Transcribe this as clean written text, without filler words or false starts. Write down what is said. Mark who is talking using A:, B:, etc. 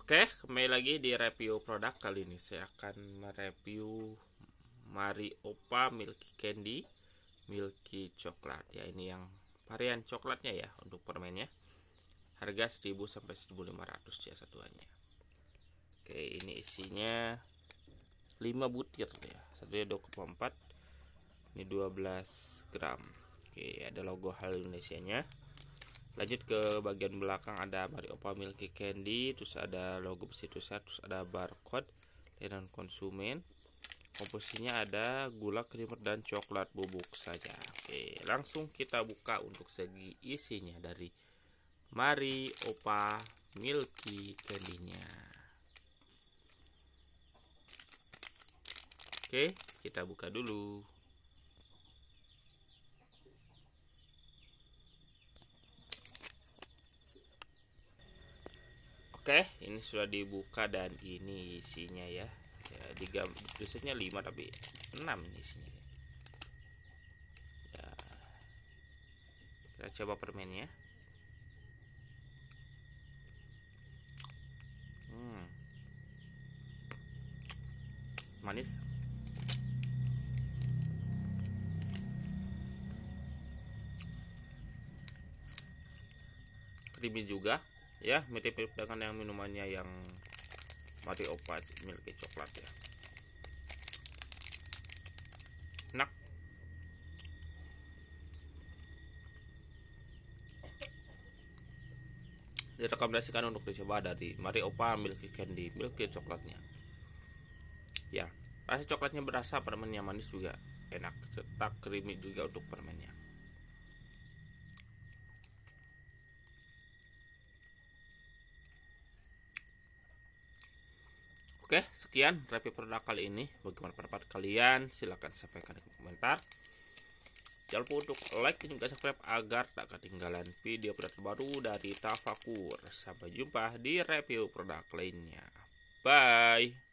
A: Oke, kembali lagi di review produk. Kali ini saya akan mereview Mariopa Milky Candy Milky Coklat. Ya, ini yang varian coklatnya ya untuk permennya. Harga 1000 sampai 1500 ya satuannya. Oke, ini isinya 5 butir ya. Satunya 2,4. Ini 12 gram. Oke, ada logo Halo Indonesianya. Lanjut ke bagian belakang, ada Mariopa Milky Candy, terus ada logo situsnya, terus ada barcode layanan konsumen. Komposisinya ada gula, krimer, dan coklat bubuk saja. Oke, langsung kita buka untuk segi isinya dari Mariopa Milky Candy-nya. Oke, kita buka dulu. Oke, ini sudah dibuka dan ini isinya ya. Ya, tulisannya 5 tapi 6 isinya. Ya. Kita coba permennya. Manis. Creamy juga. Ya, mirip-mirip dengan yang minumannya yang Mariopa Milky Coklat ya. Enak. Direkomendasikan untuk dicoba dari Mariopa Milky Candy Milky Coklatnya. Ya, rasa coklatnya berasa, permennya manis juga enak, serta creamy juga untuk permennya. Oke, sekian review produk kali ini. Bagaimana pendapat kalian? Silahkan sampaikan di komentar. Jangan lupa untuk like dan juga subscribe agar tak ketinggalan video terbaru dari Tafakur. Sampai jumpa di review produk lainnya. Bye.